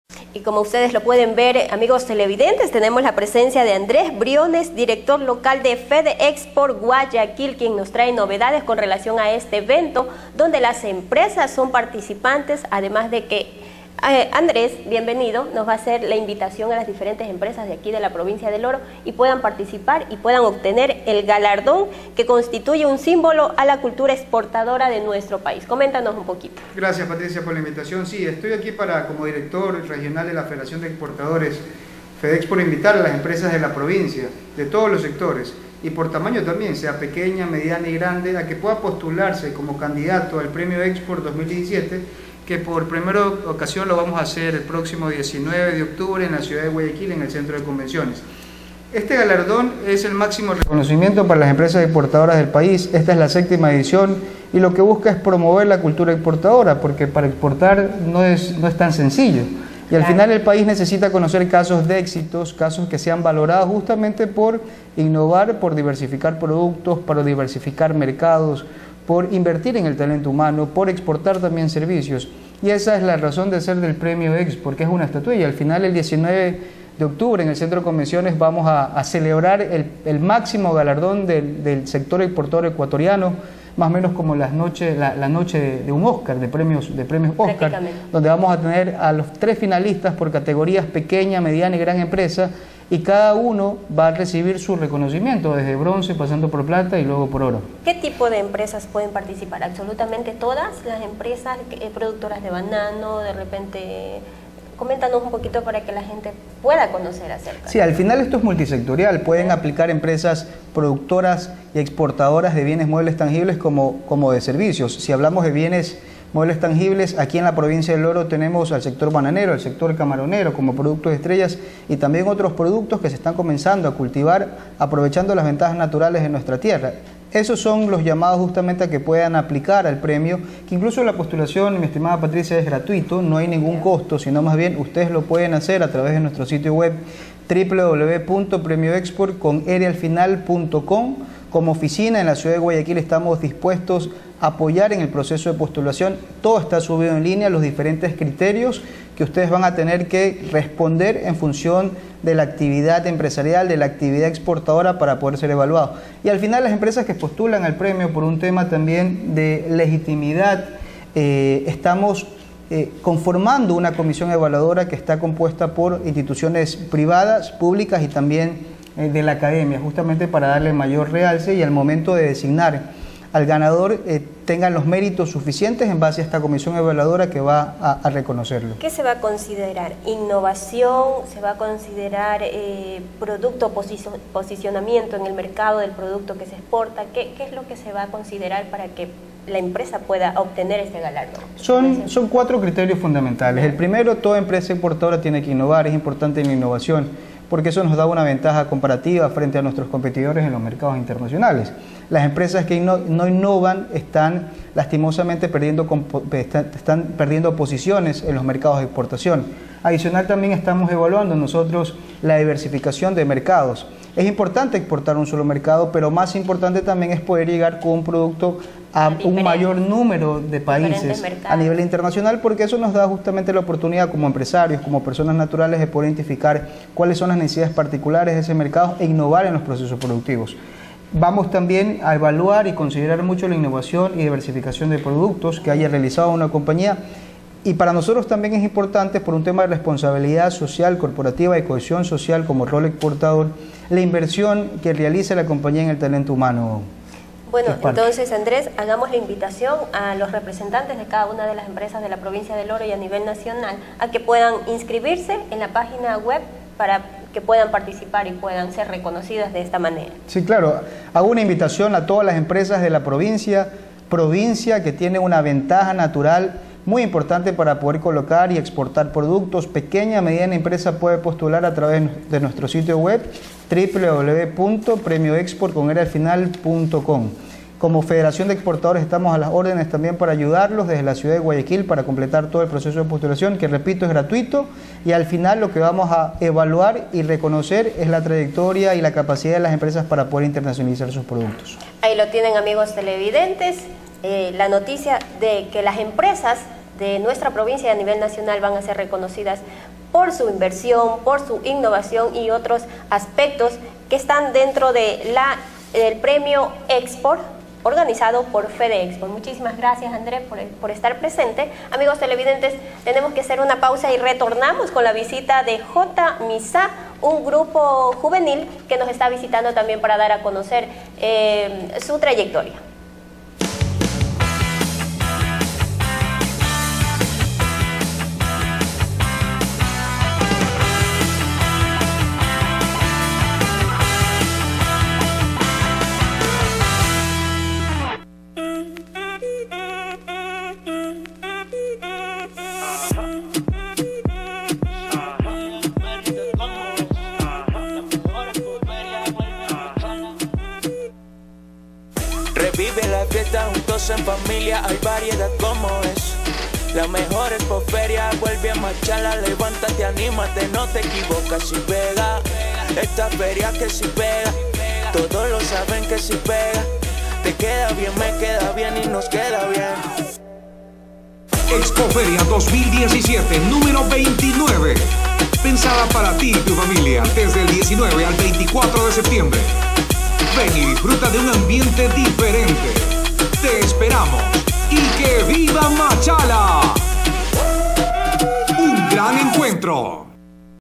Y como ustedes lo pueden ver, amigos televidentes, tenemos la presencia de Andrés Briones, director local de FedExport Guayaquil, quien nos trae novedades con relación a este evento, donde las empresas son participantes, además de que Andrés, bienvenido, nos va a hacer la invitación a las diferentes empresas de aquí de la provincia del Oro y puedan participar y puedan obtener el galardón que constituye un símbolo a la cultura exportadora de nuestro país. Coméntanos un poquito. Gracias, Patricia, por la invitación. Sí, estoy aquí como director regional de la Federación de Exportadores FedExport, invitar a las empresas de la provincia, de todos los sectores, y por tamaño también, sea pequeña, mediana y grande, a que pueda postularse como candidato al Premio Export 2017, que por primera ocasión lo vamos a hacer el próximo 19 de octubre en la ciudad de Guayaquil, en el Centro de Convenciones. Este galardón es el máximo reconocimiento para las empresas exportadoras del país. Esta es la 7ª edición y lo que busca es promover la cultura exportadora, porque para exportar no es tan sencillo. Y al final el país necesita conocer casos de éxitos, casos que sean valorados justamente por innovar, por diversificar productos, por diversificar mercados, por invertir en el talento humano, por exportar también servicios. Y esa es la razón de ser del Premio Export, porque es una estatuilla. Al final, el 19 de octubre, en el Centro de Convenciones, vamos a celebrar el máximo galardón del sector exportador ecuatoriano, más o menos como la noche de un Oscar, de premios Oscar, donde vamos a tener a los 3 finalistas por categorías pequeña, mediana y gran empresa, y cada uno va a recibir su reconocimiento, desde bronce, pasando por plata y luego por oro. ¿Qué tipo de empresas pueden participar? ¿Absolutamente todas las empresas productoras de banano? De repente, coméntanos un poquito para que la gente pueda conocer acerca. Sí, al final esto es multisectorial. Pueden aplicar empresas productoras y exportadoras de bienes muebles tangibles como de servicios. Si hablamos de bienes muebles tangibles, aquí en la provincia del Oro tenemos al sector bananero, al sector camaronero como productos estrellas y también otros productos que se están comenzando a cultivar aprovechando las ventajas naturales de nuestra tierra. Esos son los llamados justamente a que puedan aplicar al premio, que incluso la postulación, mi estimada Patricia, es gratuito, no hay ningún costo, sino más bien ustedes lo pueden hacer a través de nuestro sitio web www.premioexport.com. Como oficina en la ciudad de Guayaquil estamos dispuestos a apoyar en el proceso de postulación. Todo está subido en línea, los diferentes criterios que ustedes van a tener que responder en función de la actividad empresarial, de la actividad exportadora para poder ser evaluados. Y al final las empresas que postulan al premio por un tema también de legitimidad, estamos conformando una comisión evaluadora que está compuesta por instituciones privadas, públicas y también de la academia, justamente para darle mayor realce y al momento de designar al ganador tengan los méritos suficientes en base a esta comisión evaluadora que va a reconocerlo. ¿Qué se va a considerar? ¿Innovación? ¿Se va a considerar producto, posicionamiento en el mercado del producto que se exporta? ¿Qué es lo que se va a considerar para que la empresa pueda obtener este galardón? Son 4 criterios fundamentales. El primero, toda empresa exportadora tiene que innovar, es importante la innovación, porque eso nos da una ventaja comparativa frente a nuestros competidores en los mercados internacionales. Las empresas que no innovan están lastimosamente perdiendo posiciones en los mercados de exportación. Adicional, también estamos evaluando nosotros la diversificación de mercados. Es importante exportar un solo mercado, pero más importante también es poder llegar con un producto a un mayor número de países a nivel internacional, porque eso nos da justamente la oportunidad como empresarios, como personas naturales, de poder identificar cuáles son las necesidades particulares de ese mercado e innovar en los procesos productivos. Vamos también a evaluar y considerar mucho la innovación y diversificación de productos que haya realizado una compañía. Y para nosotros también es importante, por un tema de responsabilidad social, corporativa y cohesión social como rol exportador, la inversión que realiza la compañía en el talento humano. Bueno, entonces Andrés, hagamos la invitación a los representantes de cada una de las empresas de la provincia del Oro y a nivel nacional a que puedan inscribirse en la página web para que puedan participar y puedan ser reconocidas de esta manera. Sí, claro. Hago una invitación a todas las empresas de la provincia que tiene una ventaja natural muy importante para poder colocar y exportar productos. Pequeña, mediana empresa puede postular a través de nuestro sitio web www.premioexport.com. Como Federación de Exportadores estamos a las órdenes también para ayudarlos desde la ciudad de Guayaquil para completar todo el proceso de postulación, que repito es gratuito, y al final lo que vamos a evaluar y reconocer es la trayectoria y la capacidad de las empresas para poder internacionalizar sus productos. Ahí lo tienen, amigos televidentes, la noticia de que las empresas de nuestra provincia y a nivel nacional van a ser reconocidas por su inversión, por su innovación y otros aspectos que están dentro de el premio Export organizado por Fede Export. Muchísimas gracias, Andrés, por estar presente. Amigos televidentes, tenemos que hacer una pausa y retornamos con la visita de J. Misa, un grupo juvenil que nos está visitando también para dar a conocer su trayectoria. Revive la fiesta juntos en familia, hay variedad como es. La mejor expoferia, vuelve a marcharla, levántate, anímate, no te equivocas si pega. Esta feria que si pega, todos lo saben que si pega. Te queda bien, me queda bien y nos queda bien. Expoferia 2017, número 29. Pensada para ti y tu familia, desde el 19 al 24 de septiembre. Ven y disfruta de un ambiente diferente. Te esperamos y que viva Machala. Un gran encuentro.